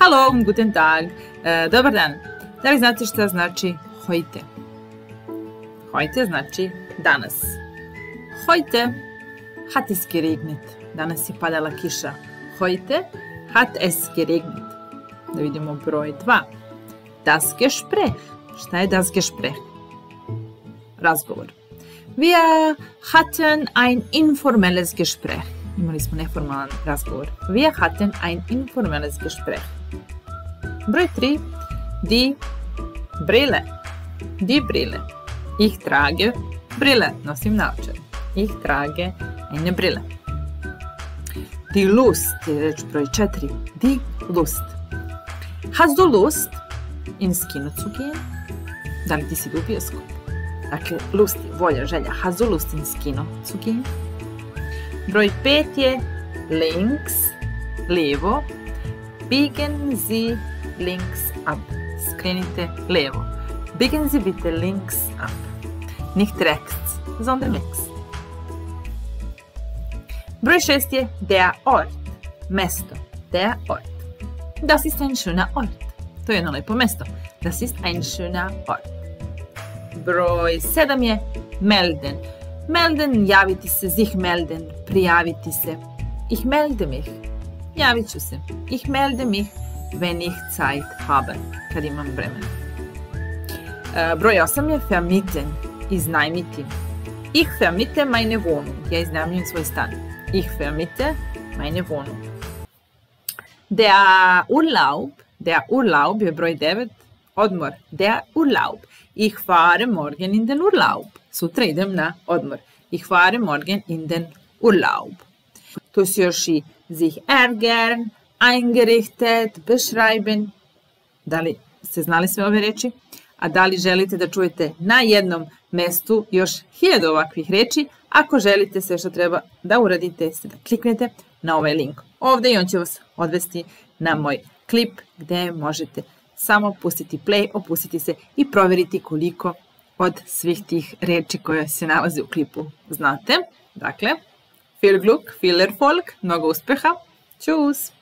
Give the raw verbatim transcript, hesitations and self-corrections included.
Hallo, guten Tag, e, dobar dan. Da li znate šta znači heute? Heute znači danas. Heute hat es geregnet. Danas je padala kiša. Heute hat es geregnet. Da vidimo broj dva. Das Gespräch. Šta je das Gespräch? Razgovor. Wir hatten ein informelles Gespräch. Imali smo neformalan razgovor. Wir hatten ein informelles Gespräch. Broj tri. Die Brille. Die Brille. Ich trage Brille. Nosim naočare. Ich trage eine Brille. Die Lust je reč broj četiri. Die Lust. Hast du Lust ins Kino zu gehen? Da li ti si u bioskop? Dakle, lust je volja, želja. Hast du Lust ins Kino zu gehen? Broj pet je links, levo. Biegen Sie links ab. Skrenite levo. Biegen Sie bitte links ab. Nicht rechts, sondern links. Broj šest je der Ort. Mesto. Der Ort. Das ist ein schöner Ort. To je jedno lepo mesto. Das ist ein schöner Ort. Broj sedam je melden. Melden, javiti se, sich melden, prijaviti se. Ich melde mich. Javit ću se. Ich melde mich, wenn ich Zeit habe. Kad imam vremena. E, broj osam je vermieten. Iznajmiti. Ich vermiete meine Wohnung. Ja iznajmljujem svoj stan. Ich vermiete meine Wohnung. Der Urlaub. Der Urlaub je broj devet. Odmor. Der Urlaub. Ich fahre morgen in den Urlaub. Sutra idem na odmor. Ich fahre morgen in den Urlaub. Tu su još i sich ärgern, eingerichtet, beschreiben. Da li ste znali sve ove reči? A da li želite da čujete na jednom mestu još hiljadu ovakvih reči? Ako želite, sve što treba da uradite jeste da kliknete na ovaj link ovde i on će vas odvesti na moj klip gde možete samo pustiti play, opustiti se i proveriti koliko od svih tih reči koje se nalaze u klipu znate. Dakle, viel Glück, viel Erfolg, mnogo uspeha, tschüss!